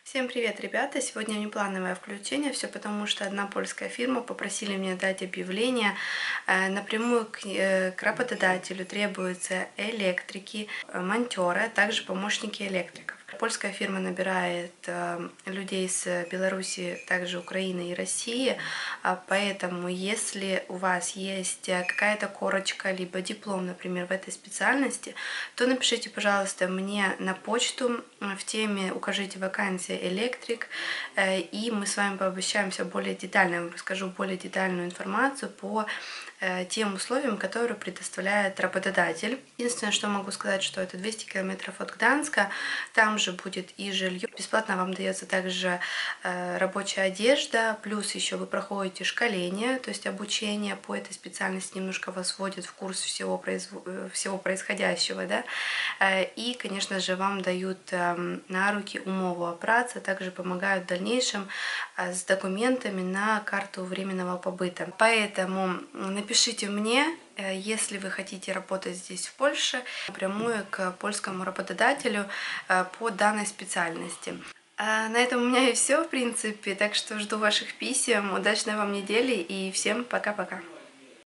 Всем привет, ребята! Сегодня внеплановое включение, все потому, что одна польская фирма попросили меня дать объявление. Напрямую к работодателю требуются электрики, монтеры, а также помощники электриков. Польская фирма набирает людей с Беларуси, также Украины и России, поэтому если у вас есть какая-то корочка, либо диплом, например, в этой специальности, то напишите, пожалуйста, мне на почту в теме «Укажите вакансии электрик», и мы с вами пообщаемся более детально, я вам расскажу более детальную информацию по тем условиям, которые предоставляет работодатель. Единственное, что могу сказать, что это 200 километров от Гданска, там же будет и жилье. Бесплатно вам дается также рабочая одежда, плюс еще вы проходите школение, то есть обучение по этой специальности, немножко вас вводят в курс всего происходящего, да, и, конечно же, вам дают на руки умову о праце, также помогают в дальнейшем с документами на карту временного побыта. Поэтому напишите мне, если вы хотите работать здесь, в Польше, напрямую к польскому работодателю по данной специальности. На этом у меня и все, в принципе, так что жду ваших писем, удачной вам недели и всем пока-пока.